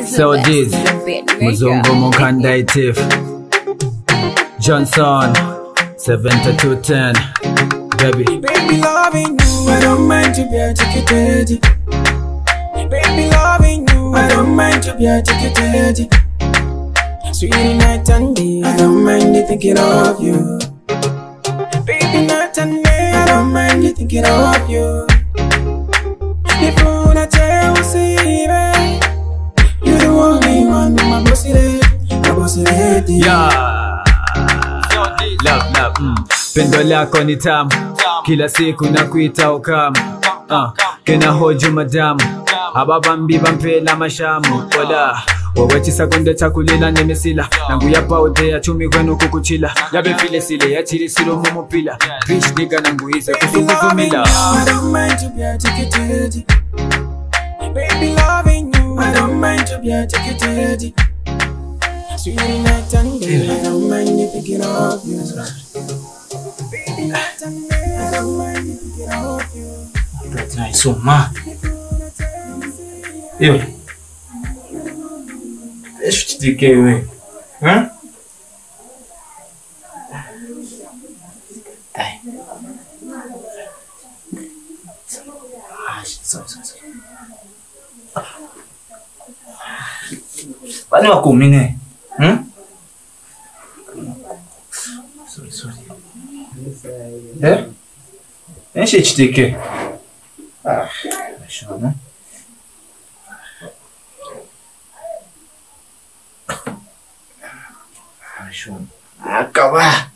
So this Muzungu Mukanda Itif Johnson 7210 Baby loving you, I don't mind to be educated. Baby loving you, I don't mind to be educated. Sweetie night and day, I don't mind you thinking of you. Baby night and day, I don't mind you thinking of you. If you wanna tell me, you're the only one, my bossy lady. Yeah, love, pendo lako ni tamu, kila siku nakuita ukamu. Kena hoju madamu, ababambi bampela mashamu. Wala wawachi sakunde chakulila nemesila, nangu yapa udea chumi kwenu kukuchila. Yabe file sile ya chiri silo mumupila, bitch nigga nangu ize kufumila. I don't mind to be educated. Baby loving you, I don't mind to be educated. Sweetie night and day, I don't mind you thinking of you. Baby night and day, I don't mind you thinking of you. That's nice, so man. Yo, deixa eu te dizer, velho. Hã? Ai. Sorry. Wani wakumi ne? Sorry. Deixa eu te dizer. Deixa eu ver. Acaba.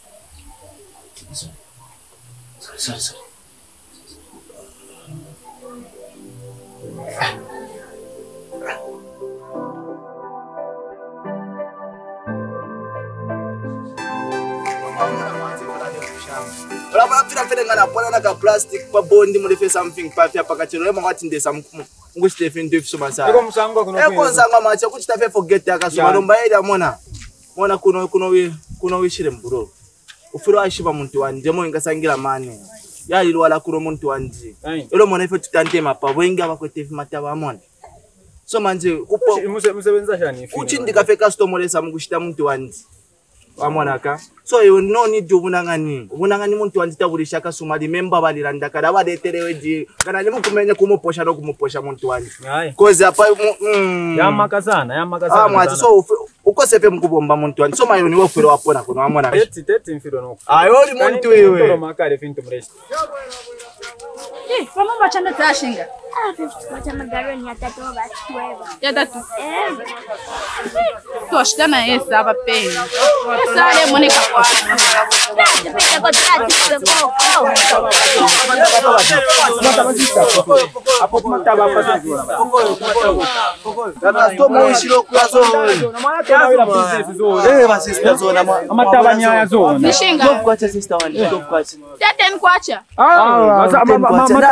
Sorry. Olha para fere ngana pona na ka plastic pa bondi mo lefe something pa fya pakachelo le mangati ndesa nguchi lefe ndefu soma sa eko msangwa kuno eko nsangwa macha kuti tafe forget akasoma lomba ida mona kuno wishire mburo ufiro ashiba muntu wanje mo ingasangira mane yali lwala kuno muntu wanje elo mona ife tutante mapa wenga bakwetefi mataba mona so manje kupo musebenza shani ifi uchi ndikafe customer lesa mukushita muntu wanje wamonaka so you no need to bunangani muntu wanjitabulisha akasuma remember baliranda kada badetereweji kana limu kumenya kumuposha no kumuposha muntu wanje cause apa yamaka sana mwazi so uko sepe mkubomba muntu wanje so mayoni wofero wapona kuno wamona tete mfiro no ayoli muntu wewe tolo makale finto mresti Mama bachana tashinga. 50 bachana garoni ya 3 bachitueva. Ya 3. Toshana essa aba peni. Essa ale monika kwa. Tepeka kwa tati sepo. Hapo mataba hapa Dada stomo ishiro kuyazo. Mwana tena wila business zone. Basi sister zone amataba nyaya zone. Nishinga. Stop kwacha sister wanje stop kwacha. Tete nkwacha. Mama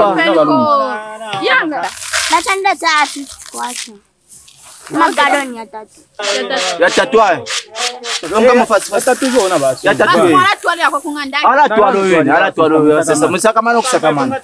Yanga. Bachana tati kwacha. Magaroni ya 3. Ya 3. Longa mafasi tatu zona basi. Ya 3. Mara twali yako kungandani. Ala twalo sasa musaka mana kusakamana.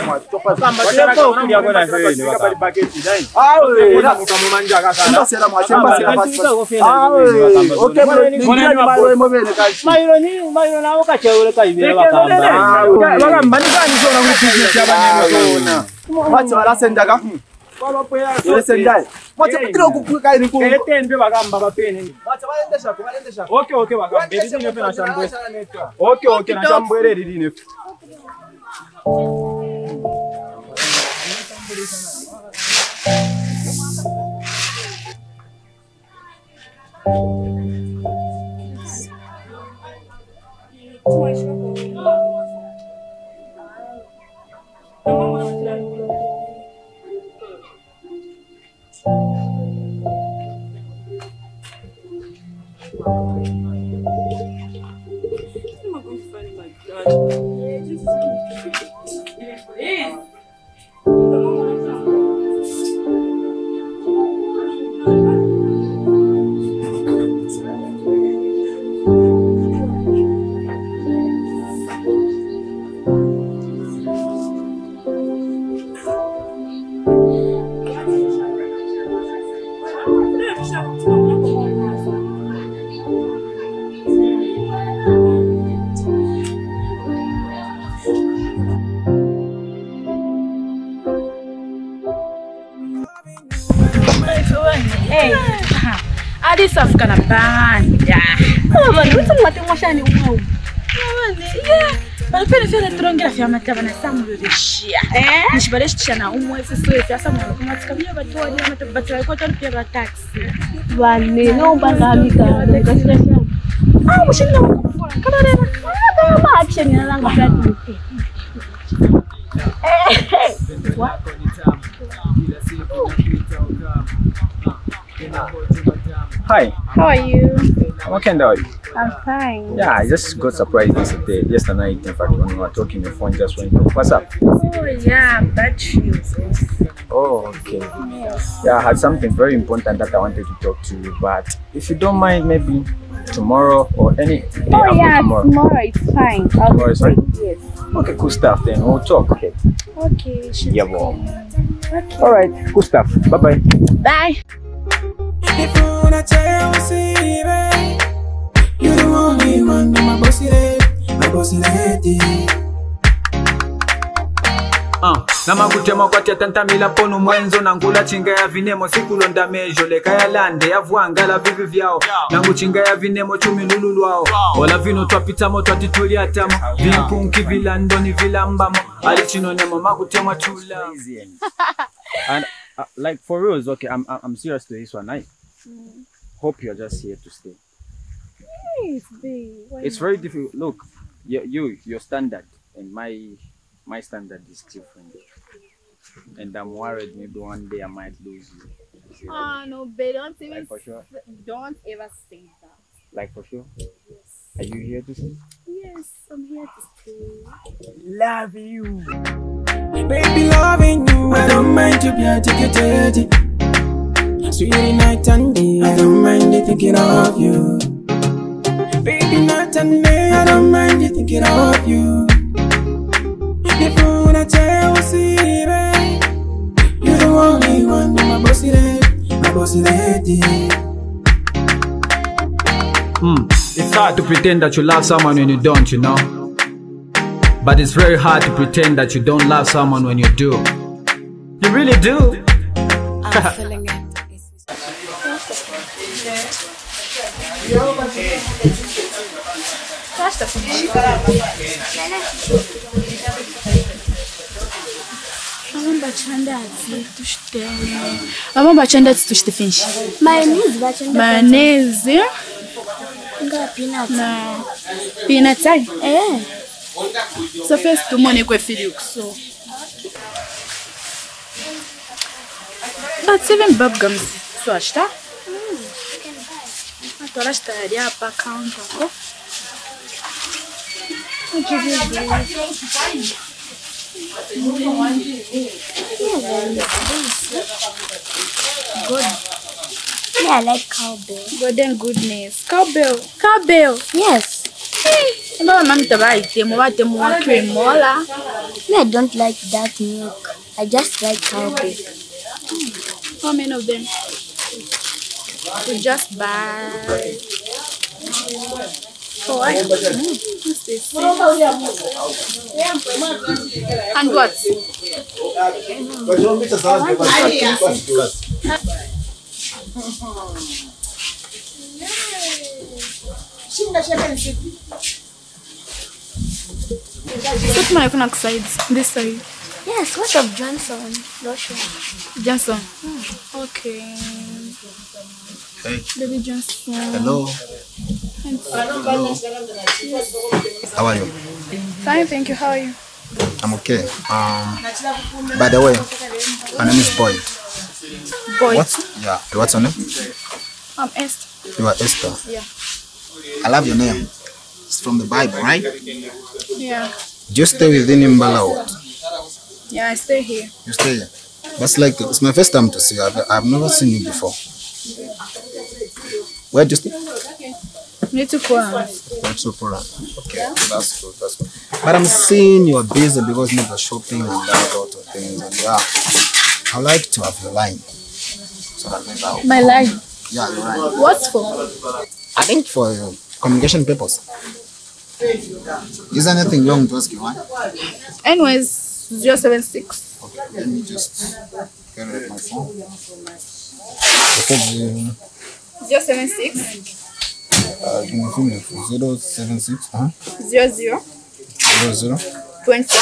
Okay, na shambwele lilini. Adis African banda. Oh, mano, você não tem uma chance nenhuma. Yeah. Mas pelo fim de tronga a minha tava na samu de chia. Nos parece que na esse sou esse samu como se caminha bato ali na mata bato com todo pelo táxi. Vale, não banda amiga. Ah, você não. Cara, não bate nem lá na frente. What? Hi. How are you? I'm okay, and how are you? I'm fine. Yeah, I just got surprised yesterday night. In fact, when we were talking, the phone just went off. What's up? Oh yeah, battery. Oh, okay. Yeah, I had something very important that I wanted to talk to you, but if you don't mind, maybe tomorrow or any day after tomorrow. Tomorrow it's fine. Tomorrow is fine? Yes. Okay, cool stuff then. We'll talk, okay? Okay. Yeah, well. Okay. Alright, cool stuff. Bye-bye. Bye. If you wanna tell me, see, babe, you're the only one, my bossy lady. Nama kutema kwa tantamila ponu mwenzo nangula chinga ya vinemo sikulonda mejo leka ya lande ya vuangala vivi vyao nangu chinga ya vinemo chumi lululuao ola vino twapitamo twatituli atamo vinkunki vilandoni vilambamo alichinonemo makutema chula. And like for reals, okay, I'm serious to this one. I hope you're just here to stay. Yes, babe. It's very difficult. Look, your standard and my standard is different, and I'm worried maybe one day I might lose you. Ah, no, babe, don't even. Like for sure. Don't ever say that. Like for sure. Are you here to stay? Yes, I'm here to stay. Love you. Baby, loving you, I don't mind to be addicted. Sweetie, night and day, I don't mind thinking of you. Baby, night and day, I don't mind thinking of you. If you wanna tell, see, babe, you're the only one, my bossy lady. It's hard to pretend that you love someone when you don't, you know. But it's very hard to pretend that you don't love someone when you do. You really do. I'm feeling it. Vamos bachandazi tushitefinshi. Mayonnaise. Peanut. Na peanut aí? So first tu money kwa Felix so. But even bubblegums so ashta? Agora estaria para counter ko. Good. Yeah, I like cowbell. Good and goodness. Cowbell. Yes. Mama mami tabaite mo bate mo cream mola. Me, I don't like that milk. I just like cowbell. How many of them? We just buy. Oh, I what's this? And what? Put my connect sides. This side. Yes, what of Johnson? Joshua. Johnson. Okay. Hey. Baby Johnson. Hello. Hello. How are you? Fine, thank you. How are you? I'm okay. By the way, my name is Boyd. Boyd. What? Yeah. What's your name? I'm Esther. You are Esther. Yeah. I love your name. It's from the Bible, right? Yeah. Do you stay within Mbala? Yeah, I stay here. You stay here. That's like it's my first time to see you. I've never seen you before. Where do you stay? Little Quran. Okay, that's good. That's good. But I'm seeing you're busy because you're shopping and that sort of things. And yeah, I like to have your line. So that maybe My line. Yeah, you're right. What's for? I think for communication purpose. Is there anything wrong to ask you? Huh? Anyways, 076. Okay, let me just get rid of my phone. Okay, 076. give me a few minutes. 076. 00. 00. 24.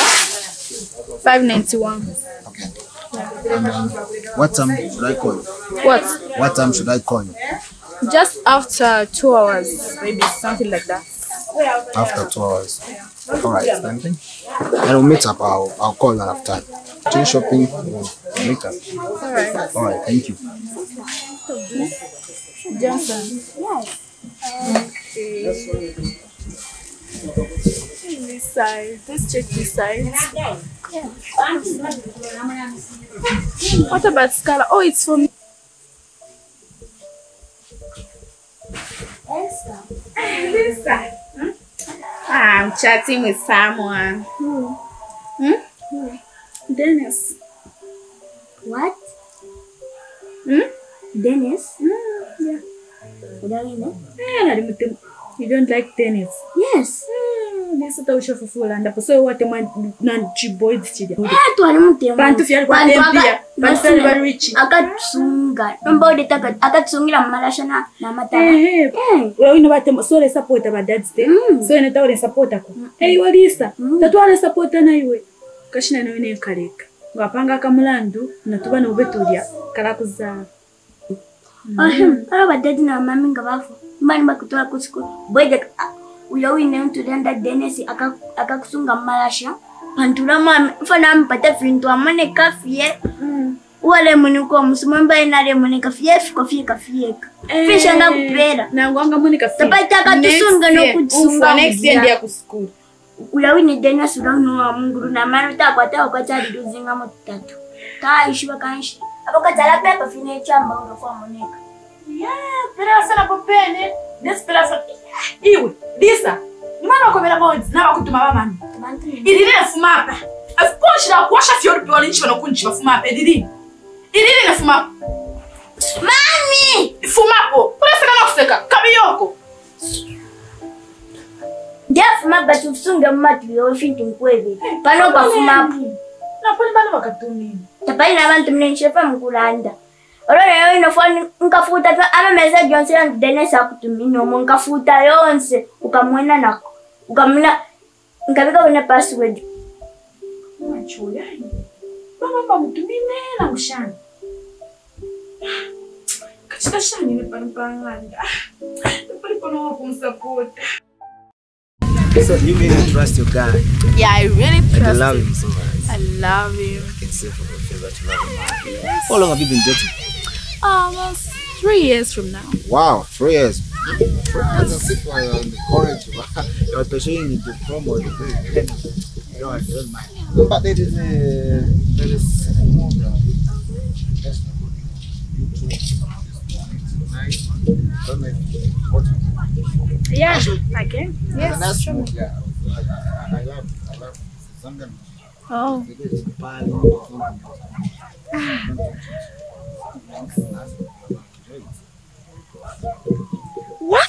591. Okay. What time should I call you? What? What time should I call you? Just after 2 hours, maybe something like that. After 2 hours. Alright, anything? And we'll meet up. I'll call you after time. Till shopping, we'll meet up. Alright, thank you. Johnson. Okay. This side. Let's check this side. What about Scala? Oh, it's for me. This side. I'm chatting with someone. Dennis. What? Dennis? Yeah. Yeah. You don't like tennis? Yes. This is the show for full and so what am I not boys today? Bantu fyali kwa tempia. Bantu fyali bali rich. Akatsunga. Nomba udetaka akatsungira malasha na matala. Wewe unabate so le support aba dad's day. So ina tawo le support ako. Hey walisa. Tatwale support na iwe. Kashina nawe ne kaleka. Ngapanga kamulandu natuba no betulia kala kuzaa. Aba daddy na mami ngabafu. Mbani bakutola ku school. Boy uyo wine ntudenda Dennis akakusunga malasha. Pantula mami fana mpata fintu amane kafie. Wale muniko musumamba inale munika fiefi kafie. Fisha ngakupera. Na ngwanga munika fie. Tapata katusunga no kutsunga. Next year ndia ku school. Uyo wine Dennis uraunu wa munguru na maruta kwata kwachali duzinga mutatu. Taishi bakanshi. Abakatala pepa fine chamba unakuwa munika. Yeah, pera sana popene. Nespera sana. Iwe, Lisa. Nimana wakomera mods na bakutuma bamani. Idine fumapa. Of course la kuwasha fiori pwa linchi banokunchi bafumapa idine. Idine fumapa. Mami! Fumapo. Pulesa kana kuseka. Kabiyoko. Dia fumapa tufunga matu yo fintu mkwebe. Pano kwa fumapo. Na poli bana bakatuni. Tapai na bantu mnenchefa mkulanda. Ora leo inafanya nkafuta tu ama message Johnson and Dennis akutumini omo nkafuta yonse ukamwena nako ukamna nkabika wena password Machoya. Mama pa mutumine na ushani. Kachita shani ne panpanganda. Poli pono kumsupport. So you really trust your guy? Yeah, I really trust I love him so much. I love him. I can say for a favor that you love him. How long have you been dating? Almost 3 years from now. Wow, 3 years. As people are on the courage. You're pursuing the promo. You know, I don't mind. But there is more. Yeah, I can. Yes. That's true. Yeah, I love Zangan. Oh. What?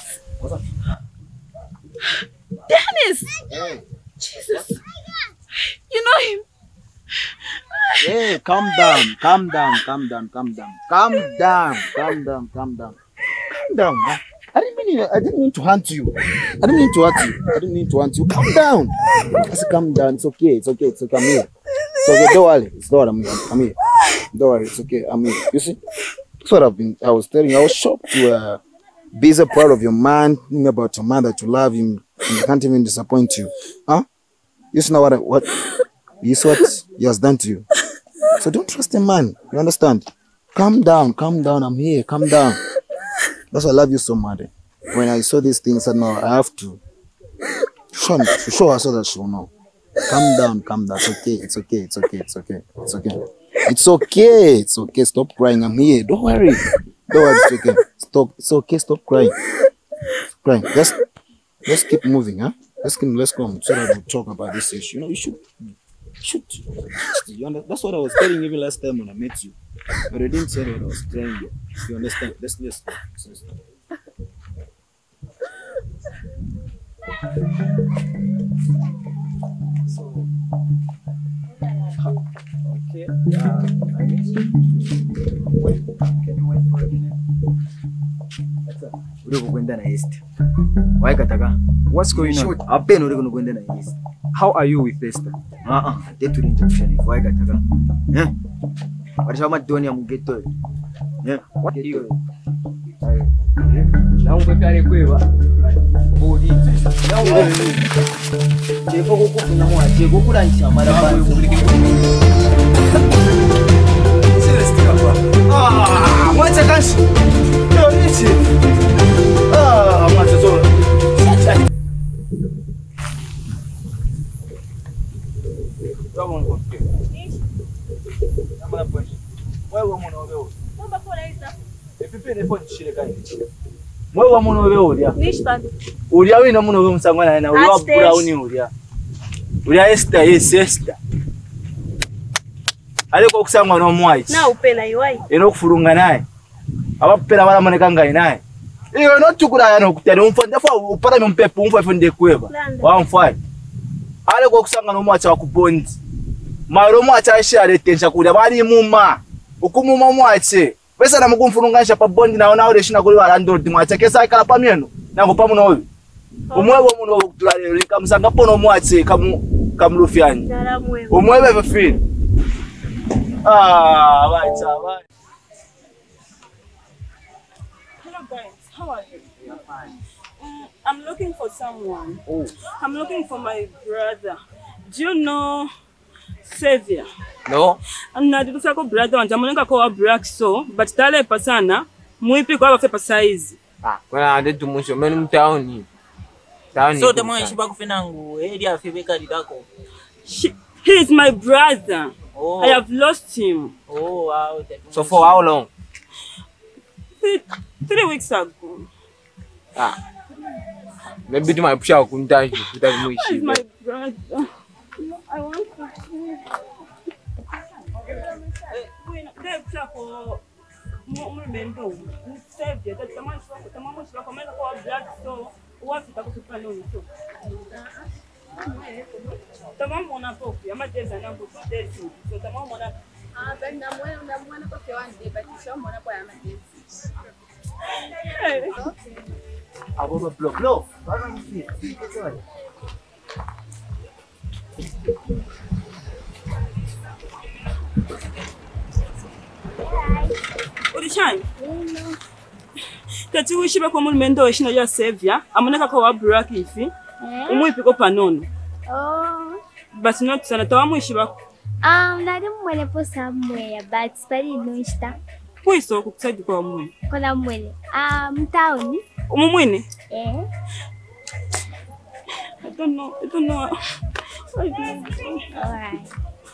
Dennis! Hey. Jesus. You know him? Hey, calm down. I didn't mean to hunt you. I didn't mean to hunt you. Calm down. I said, calm down. It's okay. I'm here. It's okay. Don't worry. It's not. I'm here. Don't worry. It's okay. I'm here. You see? That's what I was telling you. I was shocked to be so proud of your man, about your man, that you love him. And he can't even disappoint you. Huh? You see now what he has done to you. So don't trust him, man. You understand? Calm down. I'm here. Calm down. That's why I love you so much. When I saw these things, I said, no, I have to show her so that she will know. Calm down. It's okay. Stop crying. I'm here. Don't worry. It's okay. It's okay. Stop crying. Let's keep moving, huh? Let's go so that we'll talk about this issue. You know, you should Shoot. That's what I was telling you even last time when I met you. But I didn't tell you what I was telling you. You understand? Let's start. Okay. I guess. Wait. Can you wait for a minute? What's going on? How are you with Esther? What are you? Mwewa muno we ulia. Nishpan. Ulia wino muno we msangwana na ulia brown ulia. Ulia Esther, yes Esther. Aliko kusangwa no white. Na upela iwai. Eno kufurunga naye. Abapela bala manekanga naye. Iyo no tukura yana kutani umfande fa upara mpepe umfa funde kweba. Wa mfai. Aliko kusanga no mwacha wakubondi. Maro mwacha share tensha kulia bali muma. Ukumuma mwache. Pesa na mkumfurunganisha pa bondi na ona ule shina kuli wa landlord mwacha kesa ikala pameno. Nango pamu no oyo. Umwewe muno okutulale lika msanga pono mwache kamlufiani. Umwewe vefili. Right. Hello guys, how are you? Yeah, fine. I'm looking for someone. Oh. I'm looking for my brother. Do you know Xavier? No. Anadirusa ko brother wanje amoneka ko black so, but tale pasana muipi kwa bafe size. Kuna adetu musho menu mtaoni. Taoni. So the man shiba kufina ngu area febeka lidako. He is my brother. Oh. I have lost him. Oh wow. So for how long? 3 weeks ago. Maybe my pusha kuntaji kutaji He muishi. is my brother. I want to see. Urishine. Tati wishiba kwa mulmendo weshina ya Xavier, amoneka kwa wabrak ifi. Umuipi ko panono. Oh. But not sana tawa mwishiba. Nari mwele po somewhere, but spari nunsta. Puiso kukusaidia kwa mwe. Kola mwele. Mtaoni. Umumwene? Eh. I don't know. Alright.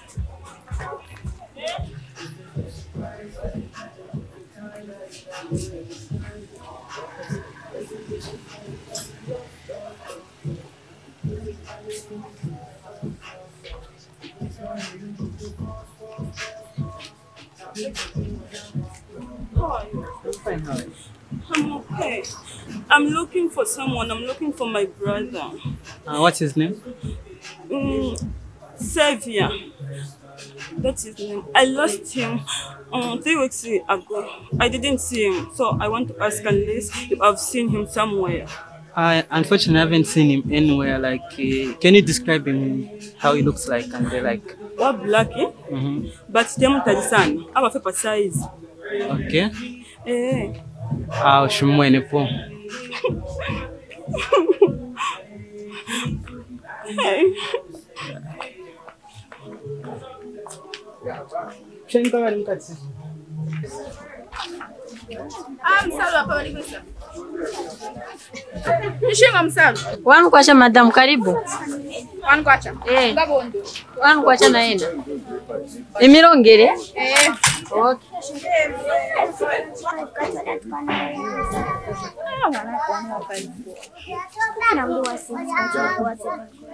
How are you? I'm fine, how are you? I'm okay. I'm looking for someone. I'm looking for my brother. What's his name? Xavier. That's his name. I lost him 3 weeks ago. I didn't see him, so I want to ask unless if I've seen him somewhere. I unfortunately haven't seen him anywhere. Like, can you describe him, how he looks like, and they're like? What black? But them tadisan. I'm a paper size. Okay. Eh. Shumwene po. Hey. Nishinga msalu. Wanu kwacha madam karibu. Wanu kwacha. Ngabondo. Wanu kwacha naenda. Emirongere? Okay.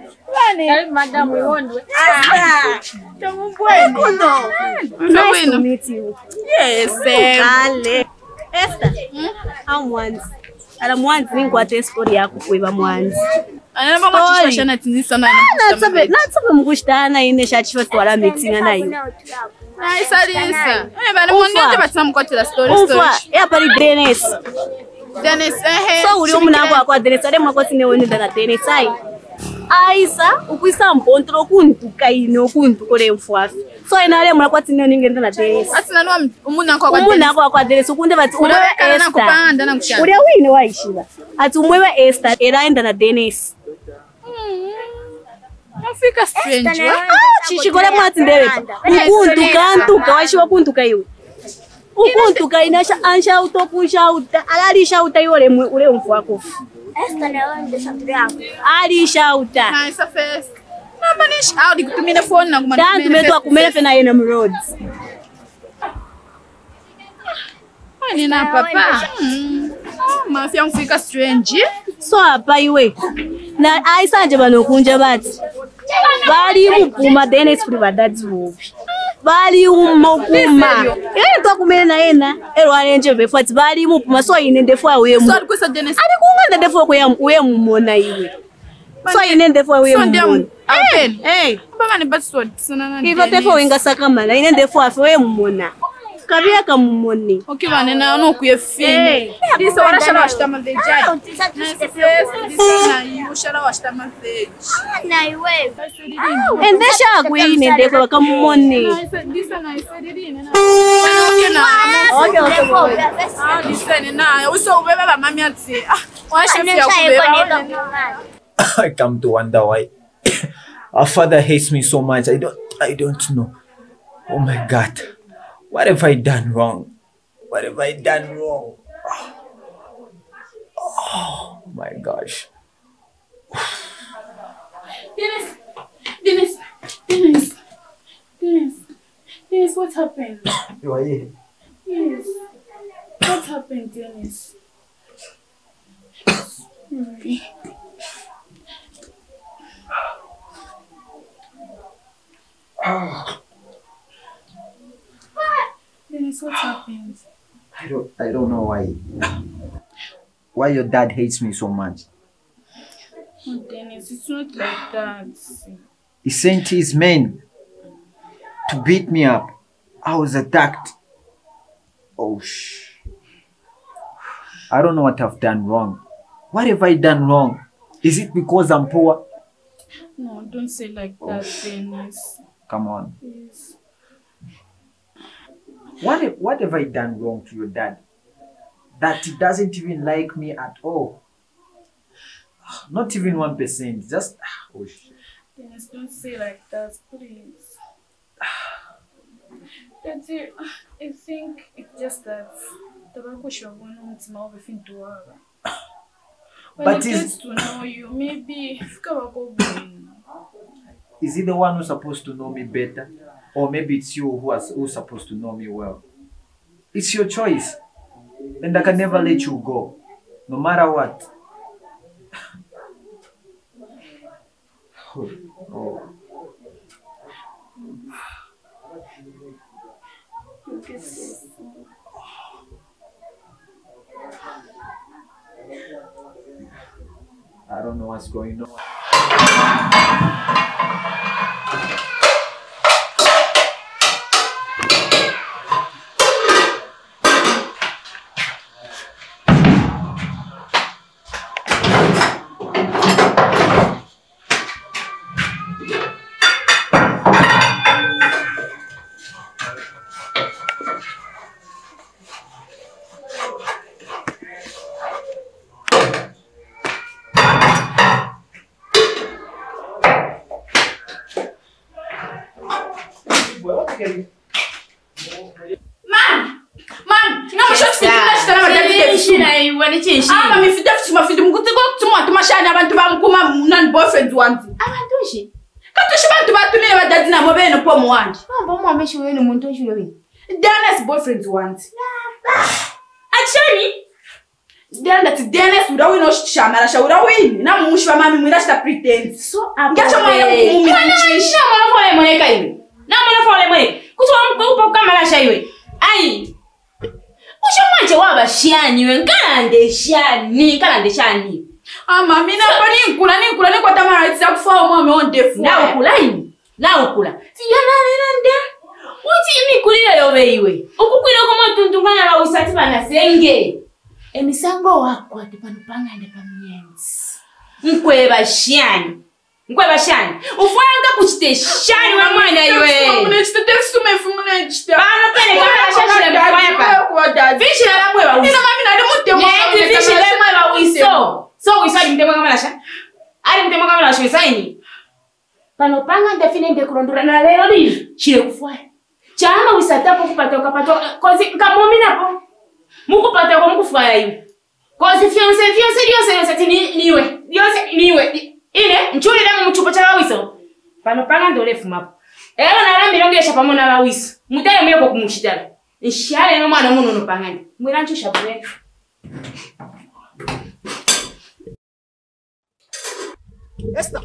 Karibu madam uondwe. Tumubweni. Nice to meet you. Yes, Ale. Esther. How Mwanzi? Ala Mwanzi ninkwate story yako kuiba Mwanzi. Anamba ngachishwa na tinisa na. Natsabe mkushitana ine shachishwa twala meeting nayo. Na isalisa. Bana mwonde batsama mkwatela story. Ya pali Dennis. Dennis So uri umunango akwa Dennis ale mwakoti neone ndana Dennis ai. Aisa ukwisa mpontro kuntuka ino kuntukole mfwafi. So inale mwakwati neone ngenda na Dennis. Asinanwa umunango akwa Dennis. Umunango akwa Dennis ukunde bati umwe Esther. Uri wine waishira. Ati umwe Esther eraenda na Dennis. Afika strange. Chichikole mwati ndewe. Ukuntuka waishiwa kuntuka iwe. Ukuntuka inasha ansha utopusha uta alalisha uta yole ule mfu wako. Esther na wende shauta. Alisha uta. Nice face. Namba nish out kutumia phone na kumana. Dan tumetwa kumele fena yena roads. Ni na papa. Mafia mfika strange. So hapa iwe. Na aisanje banokunja bati. Bali mukuma Dennis kuri badadzi bobi. Bali umukuma. Twa kumele na yena. Erwane nje befati bali mukuma so ine defo awe mu. So alikuwa Dennis. Ali kunga defo ko ya mumona iwe. So ine defo awe mumona. Baba ni batsword sana. Ivo defo wenga sakamana ine defo afe we mumona. Kabia kamumoni. Okay bana na no kuyefini. Disa warashala washtama veg. Disa na yushala washtama veg. Na iwe. Endesha kwine ndeko bakamumoni. Disa na isedini na. Okay. Disa ni na uso ubeba ba mami ati. Washafia kubeba. I come to wonder why our father hates me so much. I don't know. Oh my God. What have I done wrong? What have I done wrong? Oh my gosh. Dennis, what happened? You are here. Yes. What happened, Dennis? Sorry. Dennis, what happened? I don't know why your dad hates me so much. Oh, Dennis, it's not like that. He sent his men to beat me up. I was attacked. Oh, I don't know what I've done wrong. What have I done wrong? Is it because I'm poor? No, don't say like that, Dennis. Come on. Please. What have I done wrong to your dad? That he doesn't even like me at all. Not even 1%. Just Dennis, don't say like that, please. Daddy, I think it's just that when but he gets to know you, maybe is he the one who's supposed to know me better? Or maybe it's you who's supposed to know me well? It's your choice. And I can never let you go. No matter what. Oh. I don't know what's going on. boyfriend wanzi abantushi katushi bantu batumire badadi na mobene po muwandi mambo mwameshe wewe muntu oshiwe we Dennis boyfriend wanzi achani Chidenda ti Dennis ura wino shamara shaura wini. Na mushwa mami mwira shita pretense. So ngacho mwana kumumi. Kana mwana fole moneka iwe. Na mwana fole moneka. Kutuwa mkupa kamala shaiwe. Ai. Ushomanje waba shiani we nkala ndeshani. Mami na pani nkula ni kwa tamara itsa kufa omwe ondefu. Na ukula ini. Na ukula. Tiyana nenda. Uti imikulira yobe iwe. Ukukwira koma tuntungana la usati banasenge. Emisango wako atipano pangande pamienzi. Mkweba shiani. Ufwanga kuchite shani wa mwana iwe. Unechite sume fumuna nchite. Bano pene kama shashile mfwaya pa. Fishi la mwewa wiso. Nina mami na demu temo. Neti fishi la mwewa wiso. So wiso ali mtemo kama lasha. Ali mtemo kama lasha wisaini. Pano pangande fine nde kurondura na leo li. Chile kufwaya. Chama wisatapo kupatoka patoka. Kozi kamomina po. Muku patoko muku fwaya iwe. Kozi fianse tini niwe. Niwe. Ine, nchuli damu mchupo cha wawiso. Pano panga ndo lefu mapo. Elo na lambi longe ya shapamo na wawiso. Mutale mweko kumushitala. Nshale no mwana muno no pangani. Mwilancho shabuwe. Esther!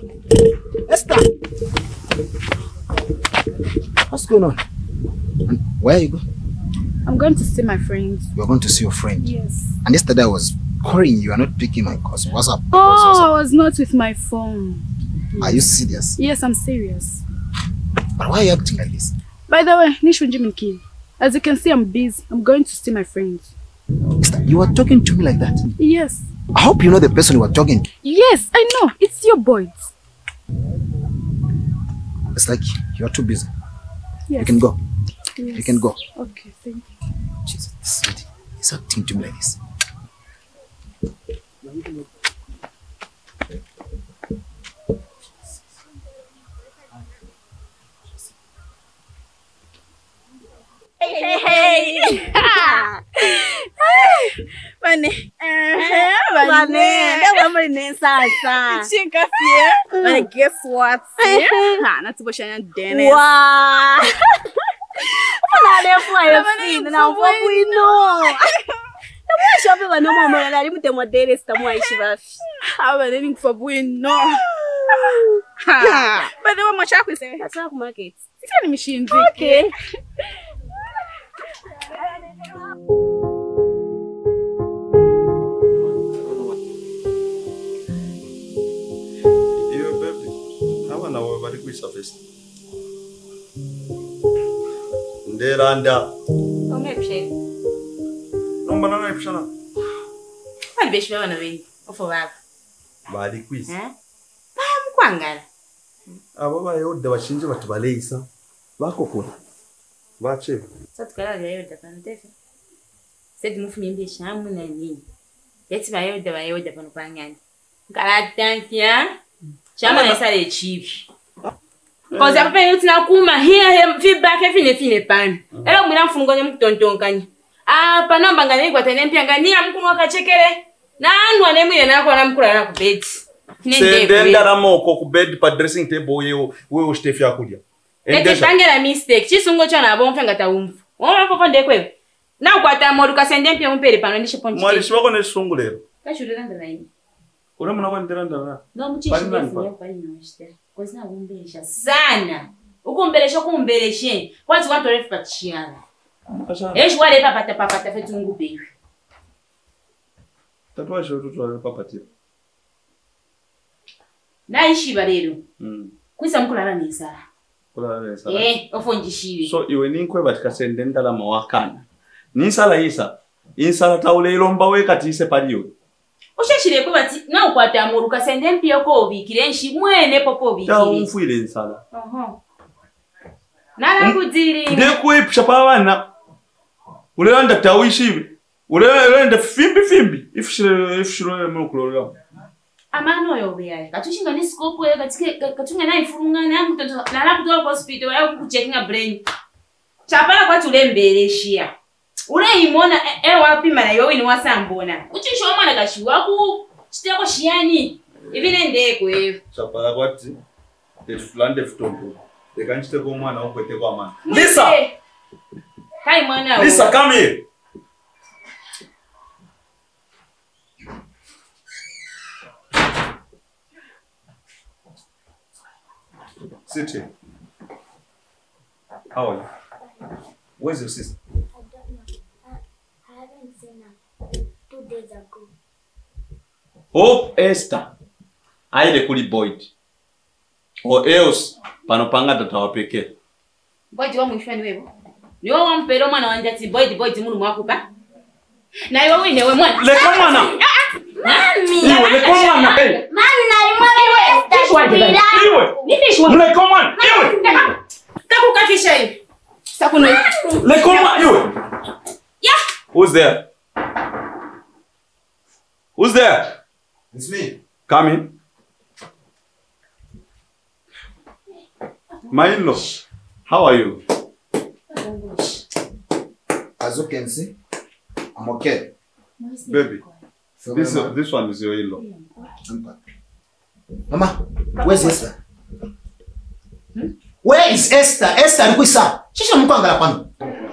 What's going on? And where are you going? I'm going to see my friends. You're going to see your friend? Yes. And yesterday I was calling you, are not picking my calls. What's up? I was not with my phone. Are you serious? Yes, I'm serious. But why are you acting like this? By the way, Nishunji Minkin. As you can see, I'm busy. I'm going to see my friends. You are talking to me like that? Yes. I hope you know the person you are talking to. Yes, I know. It's your boys. It's like you are too busy. Yes. You can go. Yes. You can go. Okay, thank you. Jesus, this lady is acting to me like this. Hey. Bane. Ndawa mane sasa. Chinka fie. Bane guess what? Natuboshanya Dennis. Wow. Fana lefu ayo fina na mfofu ino. Namu shope bano mama na limu temo Dennis tamu aishi bafi. Bane ni mfofu ino. Bane wa machako ise. Sasa ku market. Sasa ni mishinzi. Okay. Yo baby, hawa na wewe bali kuisafisha. Nderanda. Omepshe. Nomba na epshana. Bali beshwe bana wengi. Ofo baba. Bali kwisi. Mkwangala. Abo bayoda bashinje batubaleyisa. Bakokona. Bache. Satukala bayoda panotefe. Sedi mufumi mbeshamu na nini. Yeti bayoda pano pangani. Ngalatantia. Chama na sale chibi. Cause apa pe utina kuma here feedback fine pan. Ela mwina mfungonye mkutontonkanya. Pa namba ngani kwa tenempia ngani amkuno akachekele. Na anu anemwe na kwa namkula na kubeti. Sendenda na moko ku bed pa dressing table yewe wewe Steph yakulia. Ete pangela mistake. Chisungo chona abomfa ngata umfu. Wona papa ndekwe. Na ukwata modu kasendempia mpere pano ndishe ponchi. Mwali shibako ne sungu lero. Kashurira ndalaini. Ule mwana kwa ndiranda na. No muchishi ndefu pali noshite. Kozi na umbelesha sana. Ukumbelesha kumbeleshe. Kwati watu refu patishiana. Eshi wale papata fetu mungu bewe. Tatuwa shoto wale papati. Na ishi balero. Kwisa mkulala nisala. Kulala nisala. Ofo njishiwe. So iwe ninkwe batika sendenda la mawakana. Nisala isa. Insala taule ilomba we katise paliwe. Ushashire ko bati na ukwata amuruka sende mpia ko obikire nshi mwene popo obikire. Ya umfuile nsala. Nala kudiri. Nde kuipsha pa bana. Ulenda tawishibe. Ulenda fimbi. Ifshiro mukulolo. Amano yo bya. Katushinga ni scope ya katunga na ifurunga na mtoto na kutoka hospital ya kucheckinga brain. Chapala kwa tulembeleshia. Ule imona wapi mana yo ni wasambona. Uchisho mwana kashiwa ku chiteko shiani. Ibine ndeko ewe. Chapala kwati fulande futombo. Dekanchiteko mwana okwete kwa mana. Lisa. Kai mwana. Lisa come here. Sit here. How are you? Where's your sister? I haven't seen her 2 days ago. Hope Esther. Aide kuli Boyd. Or else panopanga tatawapeke. Boyd wa mwishwani wewe. Ni wewe wampero mwana wanja ti Boyd munu mwakupa. Na iwe wine we mwana. Leko mwana. Mami. Iwe leko mwana. Mami nalimwaga Esther. Iwe. Nifishwa. Leko mwana. Iwe. Takukafisha hivi. Sakuno. Leko mwana. Iwe. Yeah. Who's there? Who's there? It's me. Come in. My in-law, how are you? As you can see, I'm okay. Baby, this one is your in-law. Mama, where's Esther? Where is Esther? Esther, Luisa. She's not going to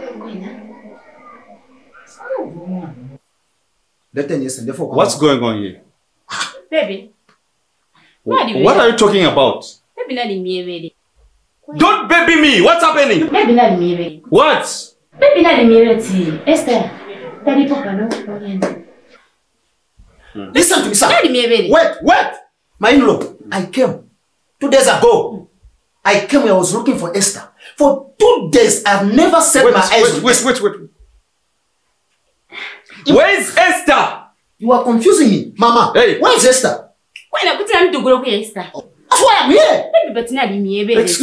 What's going on here? Baby. What are you talking about? Baby nali miewele. Don't baby me. What's happening? Baby nali miewele. What? Baby nali miewele ti. Esther. Tali poka no. Listen to me, sir. Nali miewele. Wait. My in-law, I came 2 days ago. I came here, I was looking for Esther. For 2 days, I've never set my eyes. Wait. Where is Esther? You are confusing me, Mama. Hey. Where is Esther? Why na kuti na mtuguro ku Esther? That's why I'm here. Baby but nali miewele. Wait.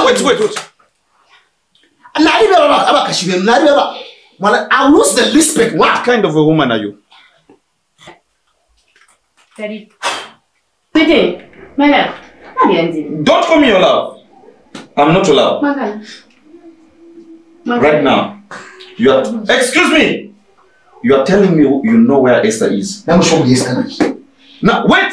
I lose the respect. What kind of a woman are you? Daddy. Tete, my love. Don't call me your love. I'm not your love. Right now, you are. Excuse me. You are telling me you know where Esther is. Let me show you Esther. Now wait.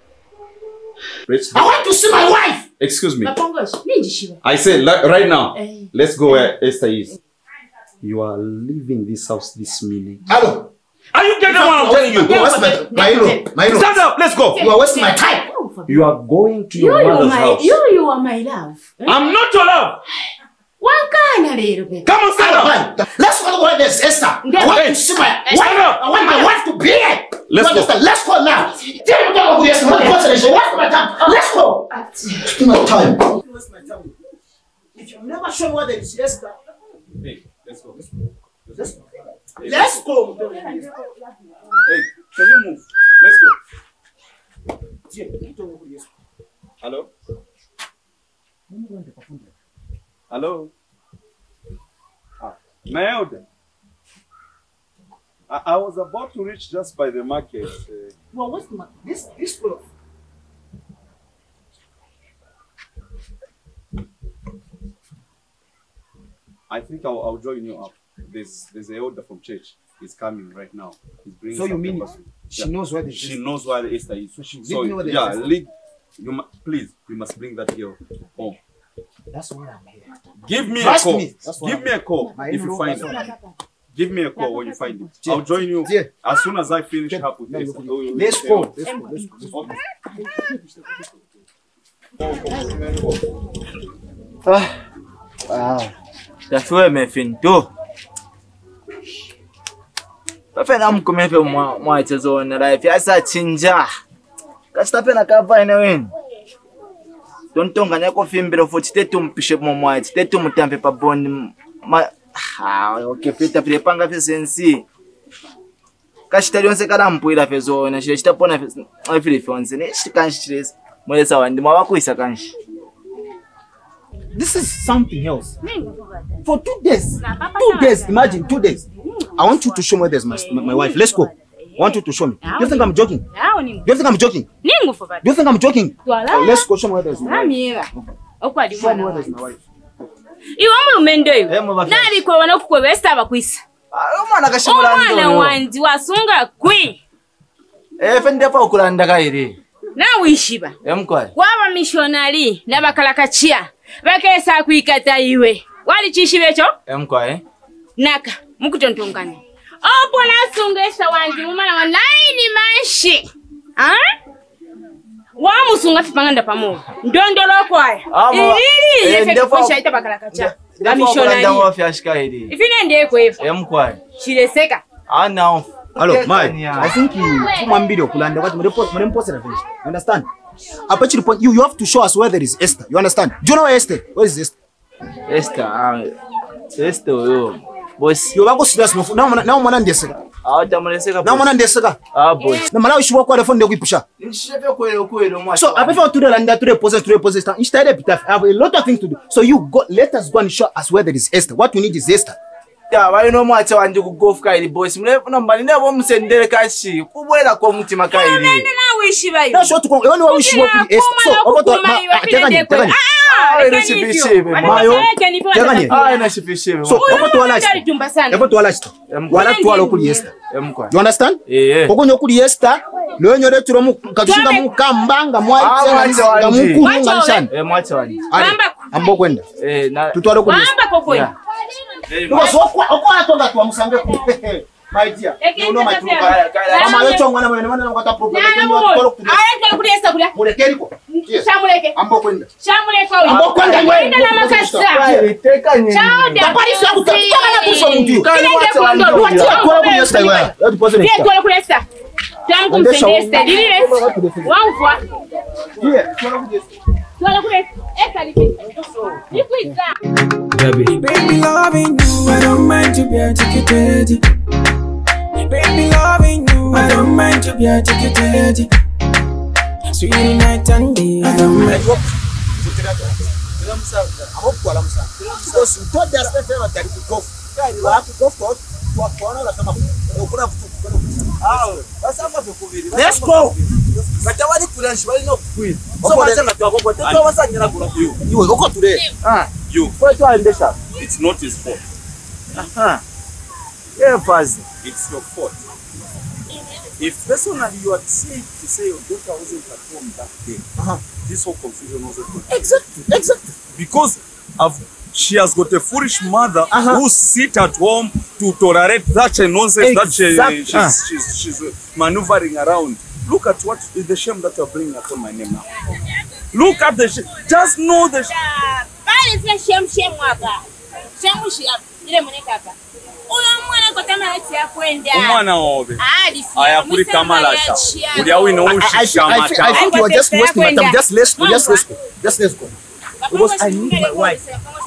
I want to see my wife. Excuse me. Ninjishiwa. I say right now. Let's go where Esther is. You are leaving this house this minute. Hello. Are you getting what I'm telling you? My in-law. Stand up. Let's go. You are wasting my time. You are going to your mother's house. You are my love. I'm not your love. Wakana lero baby. Come on, stand up. Let's go where there's Esther. I want to see my wife. I want my wife to be here. Let's go. Let's go now. Tell me about Esther. What's my time? Let's go. It's my time. If you never show me where there is Esther. Hey, let's go. Let's go. Hey, can you move? Let's go. Hello? Hello? My elder. I was about to reach just by the market. Well, what's the market? This cloth. I think I'll join you up. There's an elder from church. He's coming right now. He's bringing. So you mean papers. she knows where the she knows where the Esther is. So she so know where the yeah, Esther is. lead. Please, you must bring that girl home. That's why I'm here. Give me Trust a call. me. Give me a call if you find it. Give me a call when you find it. I'll join you as soon as I finish up with Esther. Let's go. Wow. That's where me finto. Pafena mkumepe mwachezo na life yasa chinja. Kasitapena kava ine wenu. Tontonga nyako fimbiro futi tetu mpishe mwaiti tetu mutampe pa bond okay pita pile panga fesensi. Kashitali onse kala mpwira fezo na shile chitapona file fonse ne shikanshires mwesa wandi mwakuisa kanshi. This is something else. For 2 days. 2 days. Imagine 2 days. I want you to show me where there's my wife. Let's go. I want you to show me. Do you think I'm joking? Do you think I'm joking? Do you think I'm joking? Let's go show me where there's my wife. Show me where there's my wife. Iwa mulumendo yu. Nali kwa wanokukwe westa abakwisa. Omwana kashimula ndo. Omwana wanji wasunga kwi. Fende pa okulanda kairi. Na wishiba. Emkwa. Kwaba missionary nabakalakachia. Bakesa kwikata iwe. Wali chishibecho? Emkwa Naka mukutontonganya. Opo nasungesha wanji mumana wa 9 manshi. Wamusunga fipanganda pamoja. Ndondolo kwaya. Ili yefekufosha ita bakalakacha. Bamishona yi. Ifine ndiye kwefu. Emkwaya. Chileseka. Ana. Hello, Mai. I think you kumambiri okulanda what mremposa na finish. You understand? Apart point you have to show us where there is Esther. You understand? Do you know where Esther? Where is Esther? Esther yo. Boss, you wako serious no. Now mwana ndeseka. Tamuneseka. Now mwana ndeseka. Boss. Na mala ushwa kwa phone ndekupusha. Nisheve kwelo mwa. So, I prefer to land to repossess. Instead I have a lot of things to do. So you go let us go and show us where there is Esther. What we need is Esther. Wali no mwacha wanje kugofu kaili boss. Mle nambali nebo msendele kashi. Kubwela kwa mutima kaili. Nende na wishi bayi. That's what you want. Wishi what Esther. So, over to tegani. Mayo. Tegani. Inashifishiwe. So, over to alash. Over to alash. Wala tu wala kuli Esther. You understand? Kokonyo kuli Esther. Lwenyo returo mu katushinga mu kambanga mwacha mu ngalishan. Mwacha wanje. Ambo kwenda. Tutwalo kuli Esther. Amba kokwe. Because oko atonga tu amusange ku. My dear. You know my true color. Mama yo chongwa na mwana ngata problem. Ayeke kuli Esther kuli. Mulekeri ko. Shamuleke. Ambo kwenda. Shamuleke. Ambo kwenda Kwenda na makasa. Teka nyinyi. Chauda. Kapari sio kutaka kufa mtu. Kile ndio kondo. Kwa kuli Esther wewe. Yo deposit. Pia kwa kuli Esther. Tangu mpende Esther. Lile. Wangwa. Yeah. Kwa kuli Esther. Kwa kuli Esther lipita. Lipita. Baby, loving you, I don't mind to be educated. Baby, loving you, I don't mind to be educated. Sweet night and day, I don't mind. Let's go. It's not his fault. It's your fault. If personally you are safe to say your daughter wasn't at home that day, this whole confusion wasn't going to Exactly. Because she has got a foolish mother who sit at home to tolerate such a nonsense that she's maneuvering around. Look at what the shame that you're bringing upon my name now. Look at the shame. Just know the shame. Umwana obe. Aya kuri kamalasha. Uri awi no ushishamata. I think you are just wasting my time. Just let's go. Because I need my wife.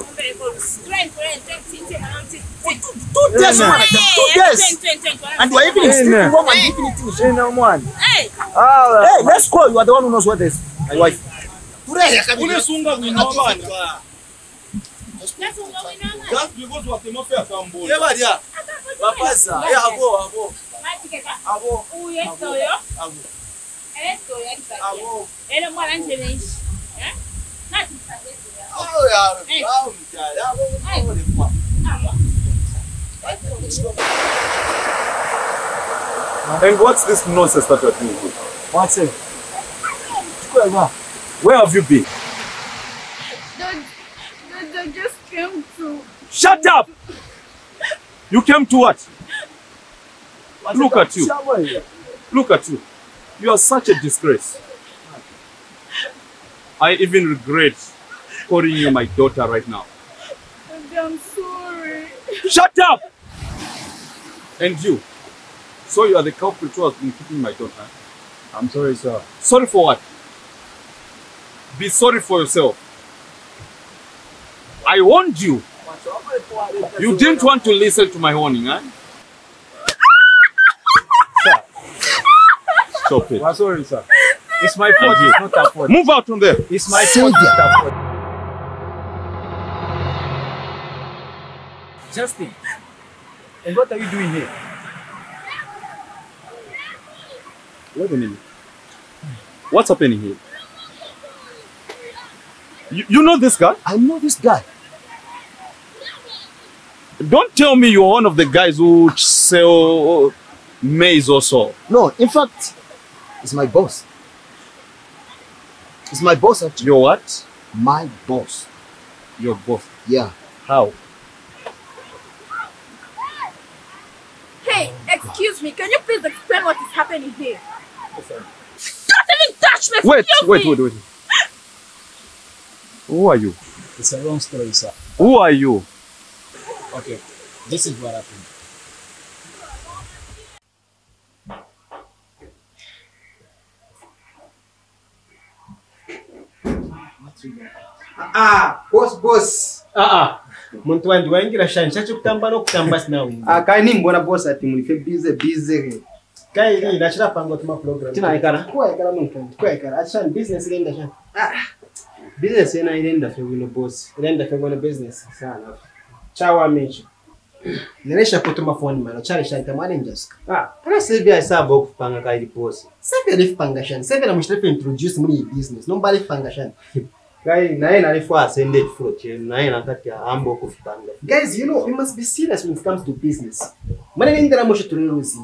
2 days, man. 2 days. And you are even sleeping home and eating it. Hey, let's go. You are the one who knows what is my wife. Just because what the mafia can board. And what's this nonsense that you're doing? What's it? Where have you been? I just came to... Shut up! You came to what? Look at you. Look at you. You are such a disgrace. I even regret calling you my daughter right now. I'm sorry. Shut up! And you. So you are the culprit who has been keeping my daughter. I'm sorry, sir. Sorry for what? Be sorry for yourself. I warned you. You didn't want to listen to my warning, huh? Sir. Stop it. I'm sorry, sir. It's my fault. It's not our fault. Move out from there. It's my fault. It's not our fault. Justin, and what are you doing here? Wait a minute. What's happening here? You know this guy? I know this guy. Don't tell me you're one of the guys who sell maize or so. No, in fact, it's my boss. It's my boss actually. Your what? My boss. Your boss? Yeah. How? Hey, excuse me. Can you please explain what is happening here? Don't even touch Wait. Who are you? It's a long story, sir. Who are you? Okay, this is what happened. Boss. Muntu wandi waingira shani chacho kutamba no kutamba sina wingi. Kai ni mbona boss ati mulife busy. Kai ni nachira pango tuma program. Tina ikana. Kwa ikana muntu. Kwa ikana. Acha business ile shani. Business ina ile fe wino boss. Ile fe wino business sana. Chawa mecho. Niresha kutuma phone mano. Chari shani tamani njaska. Kana Sylvia isaba okupanga kai boss. Sylvia lifanga shani. Sylvia na mshitepe introduce muri business. No mbali fanga shani. Guys, naye nalifua ascended fruit. Naye nakati ambo kufipanga. Guys, you know, we must be serious when it comes to business. Mwana ndira mosho tuliruzi.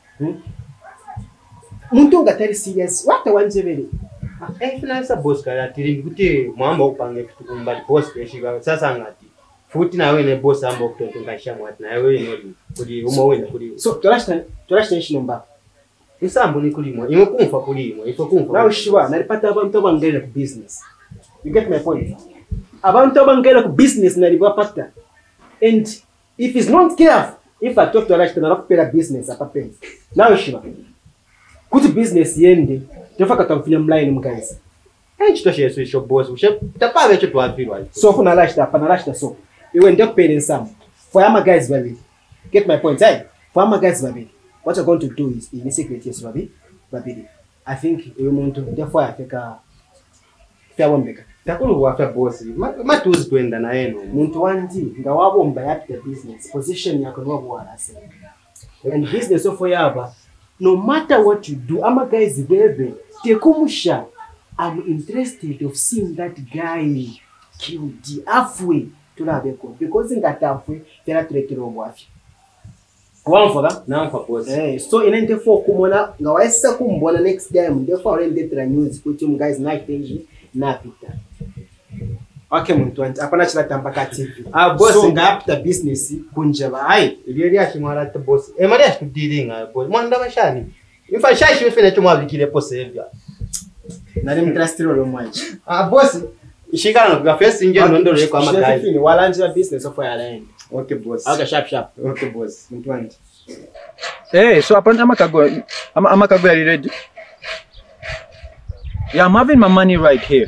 Muntu ngatari serious. Wata wanjebele. Finance boss kaya tiri kuti mwamba upange kitu kumbali boss keshiga. Sasa ngati. Futi na wewe ne boss ambo kutotungasha mwati na wewe noli. Kuli umo wewe kuli. So, turashita shinomba. Isambu ni kulimo. Imekumfa kulimo. Ifokumfa. Na ushiwa, nalipata abantu abangela ku business. You get my point? Abantu abangela ku business nalibapata. And if he's not careful, if I talk to Rashta na kupera business apapenzi. Now shiba. Kuti business yende, tofaka tamfinya mline mkazi. Chitoshe yesu isho boss. Tapave cho tuwapirwa. So kuna Rashta so. Iwe ndeko pere some. For ama guys baby. Get my point, right? For ama guys baby. What you're going to do is in secret yes baby. I think you want to therefore afika Wambeka. Takulu wafa boss. Matuzi kwenda na eno. Muntu wandi nga wabomba yapita business. Position yako nwa buwarase. And business ofo yaba. No matter what you do, ama guys baby. Tekumusha. I'm interested of seeing that guy killed halfway to Labeko. Because in that halfway, there are three wafi. One for that? Now for boss. So in 94 kumona nga waisa kumbona next time. Therefore already the news put you guys night thing. Na pita. Okay muntu wanti apana chila tambaka TV. Boss so ngapita business kunjaba hai. Ili ya chimara ta boss. Mali ya kudilinga boss. Mwanda mashani. Imfa shashi wefena chuma bikile pose evya. Nari mtrastiro lo mwaji. Boss. Ishikana no face inje ndo leko ama guys. Shefini walanje business of ya line. Okay boss. Okay sharp. Okay boss. Muntu wanti. So apana amakago ya ready. Yeah, I'm having my money right here.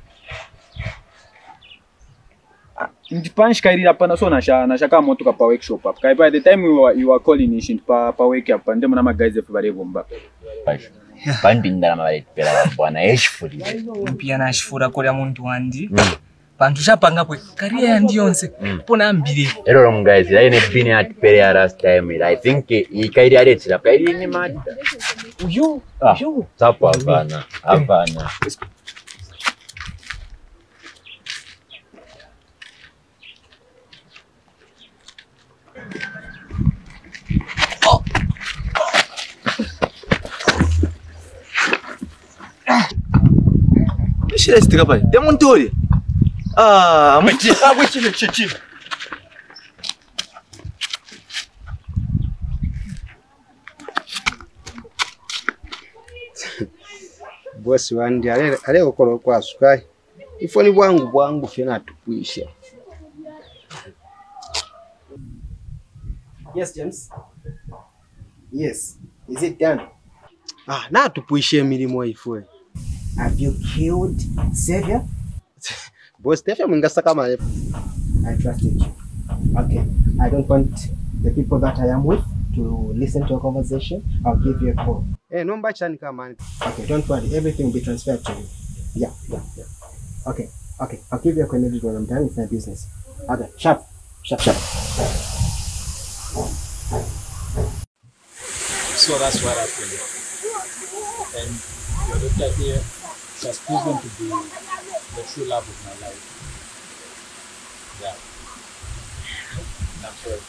Ndipanshi kairi hapa na so nashaka moto kapa workshop hapa. Kai by the time you are calling ishin pa wake up ndemo na guys efe bari bomba. Bandi ndara mabari pera bwana eshfuri. Mpia na shfura kole muntu wandi. Bantu shapanga pwe career ndi yonse pona mbiri. Ero guys, ine bini at pere last time. I think ikairi aretse pa iri ni mad. Uyo. Tapo hapana. Shile stika pale. Demu ntori. Chichi. Boss wandi ale okolo kwa sukai. Ifoni bwangu fena tukwisha. Yes James. Yes. Is it done? Na tupuishe milimo ifwe. Have you killed Xavier? Boss Stefan mwingasa kama I trusted you. Okay. I don't want the people that I am with to listen to a conversation. I'll give you a call. Nomba chani kama. Okay, don't worry. Everything will be transferred to you. Yeah. Okay. I'll give you a call when I'm done with my business. Okay, sharp. So that's what happened. And your doctor here has proven to be the true love of my life. Yeah. I'm sorry.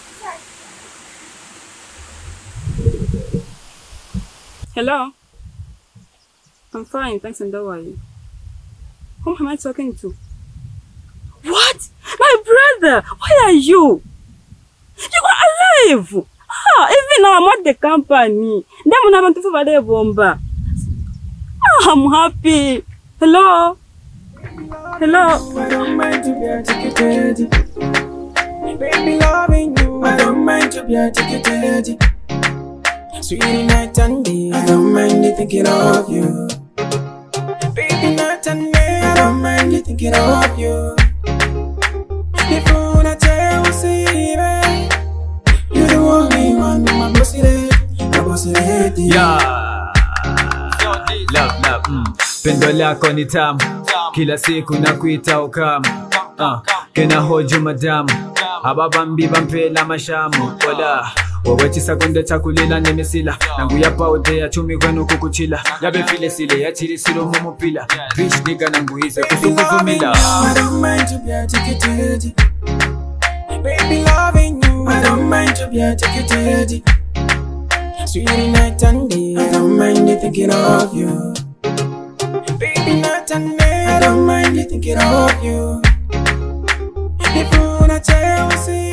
Hello? I'm fine, thanks, and how are you? Whom am I talking to? What? My brother! Where are you? You are alive! Even now I'm at the company. Then when I'm to bomba. I'm happy. Hello? Hello? I don't mind to be articulated. Baby, loving you. I don't mind to be articulated. Sweetie, night and day. I don't mind thinking of you. Baby, night and day. I don't mind thinking of you. If you wanna tell me, you're the only one, my bossy lady. Yeah. Love, Pendo lako ni tamu, kila siku nakuita ukamu. Kena hoju madamu, ababambi bampela mashamu. Ola, wowe chisagonde chakulila nemesila. Nangu yapa odea chumi kwenu kukuchila. Yabe file sile ya chiri silo mumupila. Bitch nigga nangu hize kusukuvumila. I don't mind to be articulated. Baby, loving you. I don't mind to be articulated. Sweetie, night and day. I don't mind thinking of you. Baby, night and day. I don't mind thinking of you. If you wanna tell me,